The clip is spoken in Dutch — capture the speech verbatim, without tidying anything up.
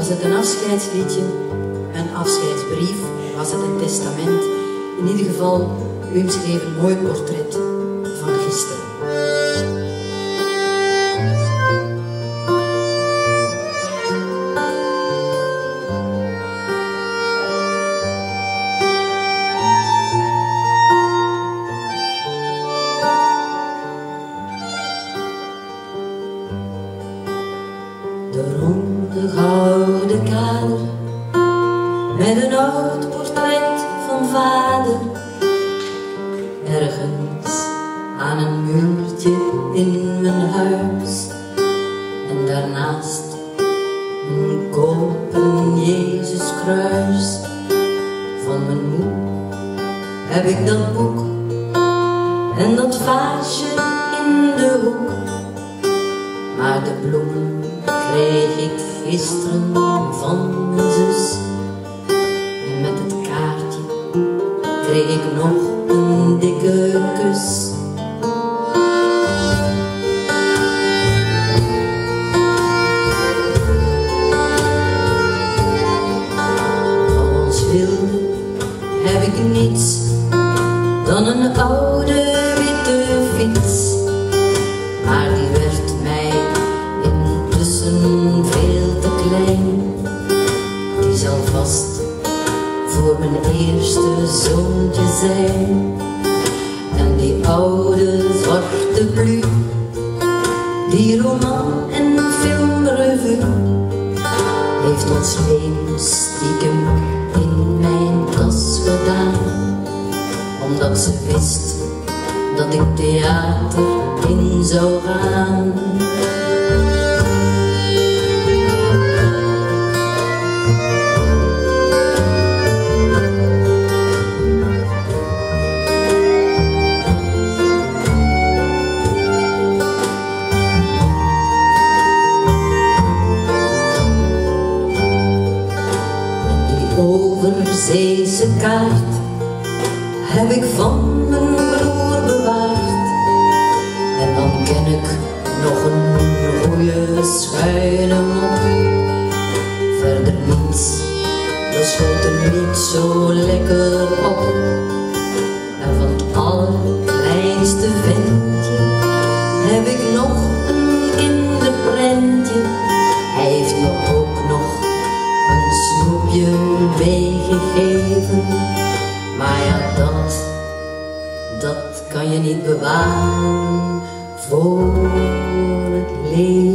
Was het een afscheidsliedje, een afscheidsbrief, was het een testament? In ieder geval, Wim schreef een mooi portret van gisteren. De ronde gouden kader met een oud portret van vader, ergens aan een muurtje in mijn huis. En daarnaast een koperen Jezuskruis. Van mijn moe heb ik dat boek en dat vaasje in de hoek. Maar de bloemen kreeg ik gisteren van mijn zus. En met het kaartje kreeg ik nog een dikke kus. Van ons wilde heb ik niets dan een oude witte fiets. Maar die werd mij intussen veel te klein. Die zal vast voor mijn eerste zoontje zijn. En die oude zwarte plu, die roman en filmrevue, heeft ons leven stiekem in mijn tas gedaan. Omdat ze wist dat ik theater in zou gaan. Overzeese kaart heb ik van mijn broer bewaard. En dan ken ik nog een goeie schuine mop. Verder niets, dat schoot er niet zo lekker op. En van het allerkleinste ventje heb ik nog een kinderprentje. Hij heeft me ook nog een snoepje meegegeven. Maar ja, dat, dat kan je niet bewaren voor het leven.